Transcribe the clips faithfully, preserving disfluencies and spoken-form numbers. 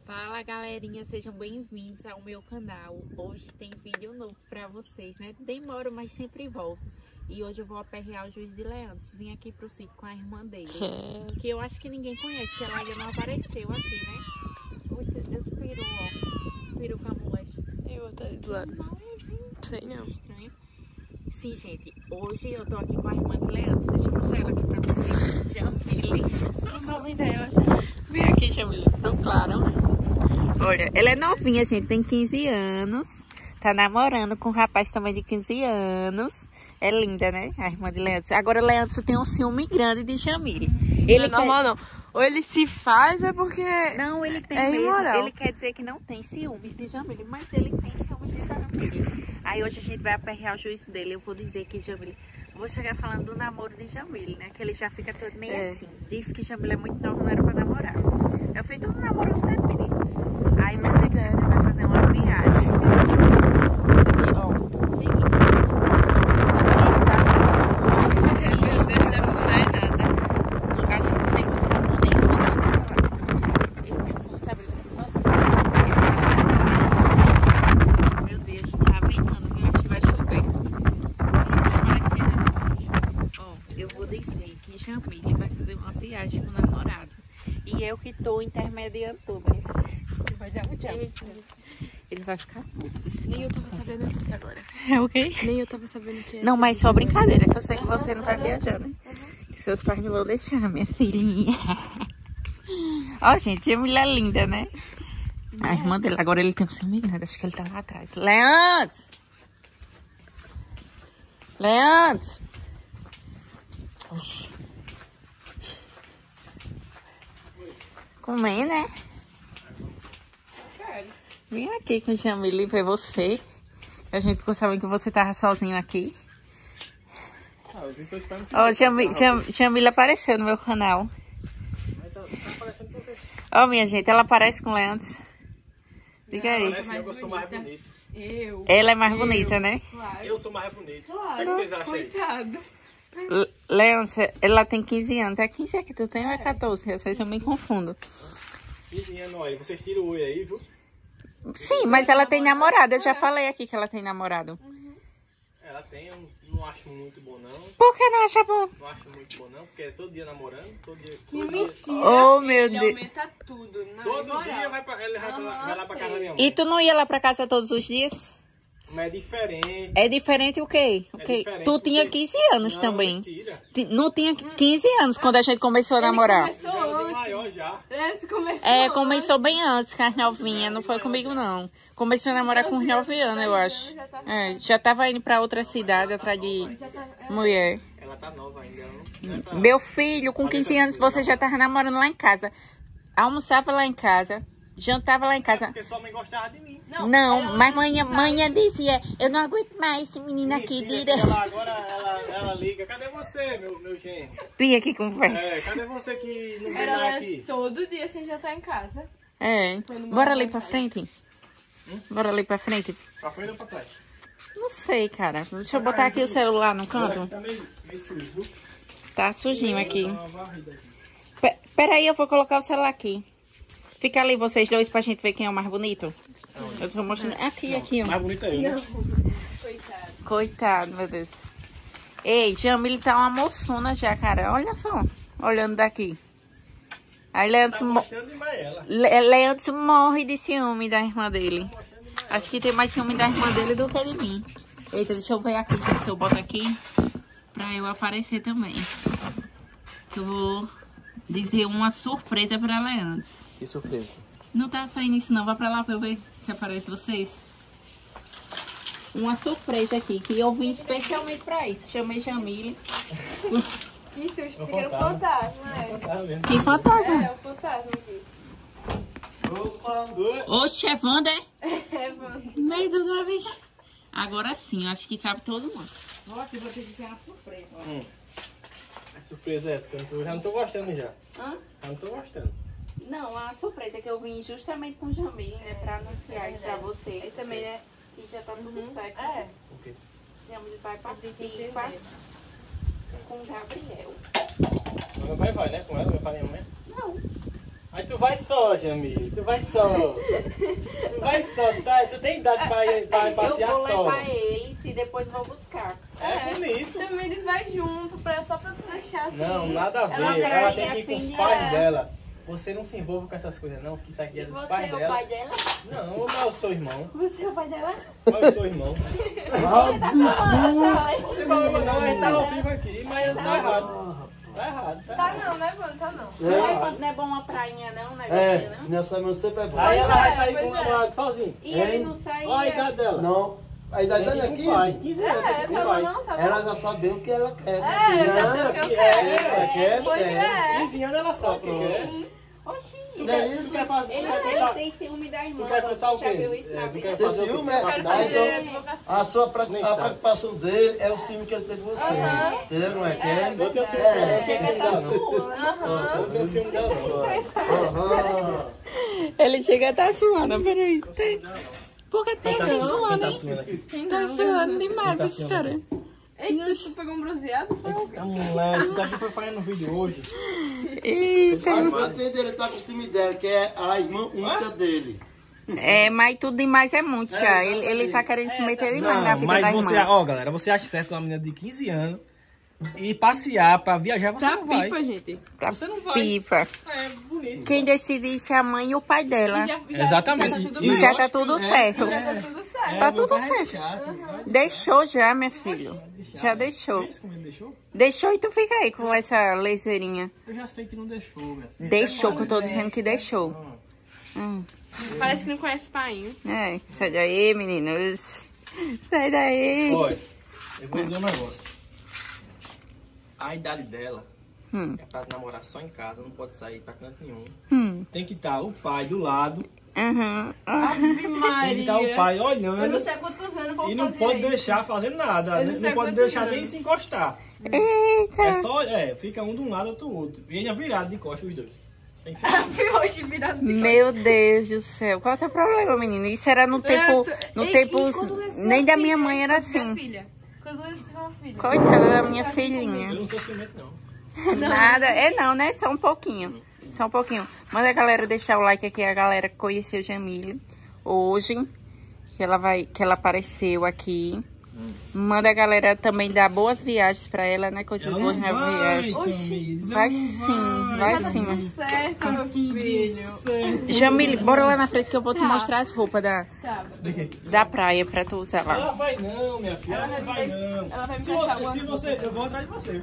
Fala galerinha, sejam bem-vindos ao meu canal. Hoje tem vídeo novo pra vocês, né? Demoro, mas sempre volto. E hoje eu vou aperrear o Juiz de Leandros. Vim aqui pro sítio com a irmã dele, que eu acho que ninguém conhece, que ela ainda não apareceu aqui, né? Deus pirou, ó. Pirou com a moleste. Eu tô do lado. Sei não. Estranho. Sim, gente, hoje eu tô aqui com a irmã de Leandros. Deixa eu mostrar ela aqui pra vocês. Jamile, o nome dela. Vem aqui, Jamile, pro claro. Olha, ela é novinha, gente, tem quinze anos. Tá namorando com um rapaz também de quinze anos. É linda, né? A irmã de Leandros. Agora, Leandros tem um ciúme grande de Jamile. Ele não é normal, não. Ou ele se faz, é porque Não, ele tem é mesmo. imoral. Ele quer dizer que não tem ciúmes de Jamile, mas ele tem ciúmes de Jamile. Aí hoje a gente vai aperrear o juízo dele. Eu vou dizer que Jamile... Vou chegar falando do namoro de Jamile, né? Que ele já fica todo meio É. assim. Diz que Jamile é muito nova, não era pra namorar. Eu fiz todo um namoro cedo, menino. Aí vai dizer que a gente vai fazer uma viagem. Ó, Meu Deus, deve estar em nada. acho que não sei que vocês estão nem escutando. Ele tá abrindo aqui sozinho. Meu Deus, tá ventando, viu? Acho que vai chover. Ó, eu vou dizer que Jamile vai fazer uma viagem com o namorado. E eu que tô intermediando tudo, né? Ele vai dar um tchau. Ele vai ficar puto. Nem eu tava sabendo disso agora. É o quê? Nem eu tava sabendo que é. Não, mas só brincadeira, que eu sei que você não vai viajar, né? Que seus pais não vão deixar, minha filhinha. Ó, gente, a mulher é linda, né? A irmã dele, agora ele tem um ciúme grande, acho que ele tá lá atrás. Leandro! Leandro! Oxi. Comer, né? Vim aqui com o Jamile ver você. A gente ficou sabendo que você tava sozinho aqui. Ah, eu vim tô esperando que... Ó, Jamile, Jam, Jamile apareceu no meu canal. Mas tá, tá aparecendo por quê? Ó, minha gente, ela parece com o Leandros. Diga aí. Parece não, que eu sou mais bonito. Eu. Ela é mais bonita, né? Claro. Eu sou mais bonito. Claro. O que vocês acham aí? Coitado. L- Leandros, ela tem quinze anos. É quinze que tu tem ou é quatorze? Às vezes eu me confundo. quinze anos aí. Vocês tiram o oi aí, viu? Sim, mas ela tem namorado. Eu já falei aqui que ela tem namorado. Ela tem, eu não acho muito bom não. Por que não acha bom? Não acho muito bom não, porque é todo dia namorando, todo dia... Que Todo dia, mentira. Oh, meu Ele Deus. aumenta tudo. Não, todo moral. dia vai pra, ele vai, pra, Aham, vai lá pra casa da minha E mãe. tu não ia lá pra casa todos os dias? Mas é diferente. É diferente o quê? O É quê? diferente, Tu tinha porque- quinze anos Não, também. mentira. Ti- Não tinha quinze anos quando a gente começou a Ele namorar. começou Já é antes. maior já. Antes começou É, antes. começou bem antes, com as novinhas, não foi comigo não. Começou a namorar com uns nove anos, eu acho. Já tava- É, já tava indo pra outra cidade atrás de Já tava... mulher. Ela tá nova ainda. Ela não, não é pra... Meu filho, com quinze anos, você já tava namorando lá em casa. Almoçava lá em casa, jantava lá em casa. Porque sua mãe gostava de mim. Não, ela mas não mãe, sabe. mãe dizia, eu não aguento mais esse menino aqui. Mentira, Dira. que ela agora ela, ela liga. Cadê você, meu, meu genro? Vim aqui conversa. É, cadê você que não vem Era mais antes, aqui? todo dia você já tá em casa. É. Quando Bora mora ali em pra casa. frente? Bora ali pra frente? Pra frente ou pra trás? Não sei, cara. Deixa eu botar aqui o celular no canto. Tá meio, meio sujo, viu? Tá sujinho aqui. Dá uma varrida aqui. Pe- Peraí, eu vou colocar o celular aqui. Fica ali vocês dois pra gente ver quem é o mais bonito. Eu tô mostrando. Aqui, aqui, ó. Mais bonito é eu, né? Coitado. Coitado, meu Deus. Ei, Jamile tá uma moçona já, cara. Olha só. Olhando daqui. Aí Leandro, Tá mo mostrando demais ela. Le Leandro morre de ciúme da irmã dele. Acho que tem mais ciúme da irmã dele do que de mim. Eita, deixa eu ver aqui, gente, se eu boto aqui. Pra eu aparecer também. Que eu vou dizer uma surpresa pra Leandro. Que surpresa. Não tá saindo isso não, vai pra lá pra eu ver se aparece vocês. Uma surpresa aqui, que eu vim especialmente pra isso. Chamei Jamile. Isso, eu pensei É que era um fantasma. fantasma, é. Tá vendo? Que fantasma. É, o fantasma aqui. Opa, dois. Oxe, é Wanda, é? É, mano. Meio do nariz. Agora sim, acho que cabe todo mundo. Vou aqui, vou ter que dizer uma surpresa. ó. Hum. Que surpresa é essa? Que eu não tô- já não tô gostando já. Hã? Já não tô gostando. Não, a surpresa é que eu vim justamente com o Jamile, né? Pra anunciar isso pra você. Aí também, né? E já tá tudo certo. É. O quê? Jamile vai pra Tem que Pipa entender. com o Gabriel. Mas meu pai vai, né? Com ela, meu pai e minha mãe. Não. Aí tu vai só, Jamile, tu vai só. Tu vai só, tu, tá, tu tem idade pra, ir, pra ir passear Eu vou só. levar eles e depois vou buscar. É bonito. Também eles vão junto, pra, só pra tu deixar assim. Não, nada a ver. Ela Ela, tem tem que ir com os filha. pais dela. Você não se envolva com essas coisas não, que isso aqui é E dos você pais é o dela. pai dela? Não, eu é o seu irmão. Você é o pai dela? Qual é o seu irmão? Tá, Não tem problema não, a gente tá ao vivo aqui, mas tá errado. Tá errado, tá tá errado. não, né, mano? Tá não. Não, não é bom uma prainha não, né? É, Não? nessa semana sempre é bom. Aí ela vai é, sair com pois o é. namorado sozinho. E ele Hein? não saía. Olha a idade dela. Não, a idade Tem dela é que ir com o pai. quinze. quinze anos, tem É, que ir com tá o bom pai. não, tá bom. Ela já sabe o que ela quer. né, É, filha? eu já sei o que eu que quero. é, ela quer, Pois quer. é. quinze anos ela sabe o que é. Oxi. Tu Não é quer, tu isso? quer fazer, tu Ele, quer ele cursar, tem ciúme da irmã. tu quer cursar o Já viu quê? isso É, na tu vida? quer Tem fazer o quê? ciúme, é? Faculdade? Ah, então, advocacia. a sua pre- Nem a sabe. preocupação dele é o ciúme que ele tem com você. Aham. Entendeu? Não é? Quer? Eu tenho ciúme É. dela, eu não tenho Chega ciúme a dela tá não. suando. Aham. Eu não tenho ciúme dela não. Aham. Ele chega a tá suando, peraí. Não tenho ciúme dela não. Porque tem Quem tá suando, suando hein? aqui? Tá suando demais Quem tá esse suando cara. aqui? Eita, tu pegou um bronzeado? Foi o quê? Ah, moleque, isso aqui foi fazendo no vídeo hoje. Eita. Aí você entende, ele tá com ciúme dela, que é a irmã única dele. É, mas tudo demais é muito já. Ele, ele tá querendo se meter demais na Não, vida mas da você, irmã. ó, galera, você acha certo uma menina de quinze anos e passear pra viajar, você Tá não vai. pipa, gente. Pra Você não vai. pipa. É bonito. Quem decide isso é a mãe e o pai dela. E já, já, Exatamente. Já tá tudo E bem. já tá tudo certo. Já tá tudo certo. Tá É, tudo meu pai é certo. chato, vai Deixou já, meu filho. Já deixou. Esse como ele deixou? Deixou e tu fica aí com essa laserinha. Eu já sei que não deixou, minha filha. Deixou, que eu tô dizendo que deixou. Hum. Parece que não conhece pai. É, sai daí, meninos. Sai daí. Olha, eu vou dizer um negócio. A idade dela Hum. é pra namorar só em casa, não pode sair pra canto nenhum. Hum. Tem que estar o pai do lado, Uhum. Ave tem que Maria. estar o pai Eu não olhando sei há quantos anos eu vou e não fazer pode isso. deixar fazendo nada. Eu não Não, sei pode quantos deixar anos. nem se encostar. Eita. É só, é, fica um de um lado, outro do outro. E ainda virado de costas os dois. Tem que ser. Hoje virado de Meu Deus do céu. Qual é o teu problema, menino? Isso era no tempo. No Ei, tempo. e quando nasceu Nem a da filha? minha mãe era Quando nasceu a assim. filha? Quando nasceu a filha? Coitada da minha Eu filhinha. não sou ciumento, não. Nada. É não, né? Só um pouquinho. Só um pouquinho. Manda a galera deixar o like aqui, a galera que conheceu Jamile hoje. Que ela vai. Que ela apareceu aqui. Manda a galera também dar boas viagens pra ela, né? Coisas Ela boas não na vai, viagem. Tamires, ela Vai não sim, vai Tá sim. tudo certo, meu filho. Certo. Jamile, bora lá na frente que eu vou te Tá. mostrar as roupas da, Tá. da praia pra tu usar lá. Ela vai não, minha filha. Ela, Ela não vai vai me- não. ela vai me se, deixar eu, algumas se você, eu vou atrás de você.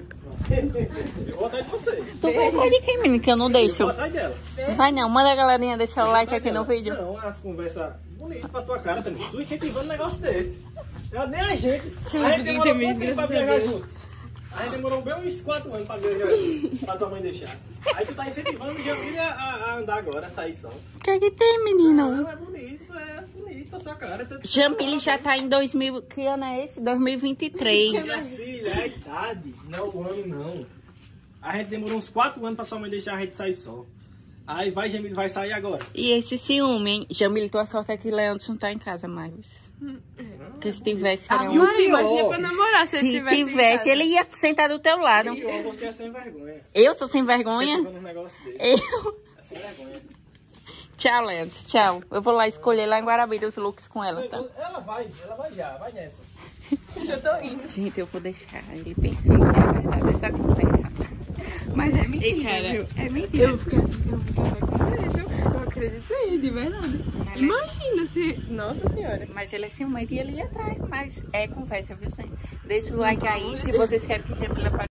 Eu vou atrás de você. Tu vai atrás de quem, menino? Que eu não Eu deixo. vou atrás dela. Vai não, manda a galerinha deixar o Eu like vou aqui atrás no dela. vídeo. Não, as conversas bonitas pra tua cara também. Tu incentivando um negócio desse. Ela, nem a gente. Sim, a gente porque demorou tem quanto tempo pra graças a viajar Deus. junto? A gente demorou bem uns quatro anos pra viajar junto. Pra tua mãe deixar. Aí tu tá incentivando o Jamile a, a andar agora, a sair só. O que é que tem, menino? Não, é bonito, é bonito a sua cara. Tanto- Jamile já tá em dois mil... Que ano é esse? dois mil e vinte e três. Minha filha, é a idade, não é o ano não. A gente demorou uns quatro anos pra sua mãe deixar a gente sair só. Aí vai, Jamile, vai sair agora. E esse ciúme, hein? Jamile, tua sorte é que Leandro não tá em casa mais. Porque se tivesse... Era Ave um... Maria, imagina pra namorar se, Se ele tivesse, em tivesse, casa. ele ia sentar do teu lado. E ó, você é sem vergonha. Eu sou sem vergonha? Você tá um negócio desse. Eu... É sem vergonha. Tchau, Leandro. Tchau. Eu vou lá escolher lá em Guarabira os looks com ela, tá? Ela vai, ela vai já, vai nessa. Já tô indo. Gente, eu vou deixar ele pensando que é verdade essa conversa. Mas é mentira, Ei, cara, viu? É mentira. Eu vou ficar, eu vou ficar com você, viu? Eu acreditei, de verdade. Imagina se... Nossa senhora. Mas ele é ciumento e ele ia atrás. Mas é conversa, viu, gente? Deixa o like aí se vocês querem que Jamila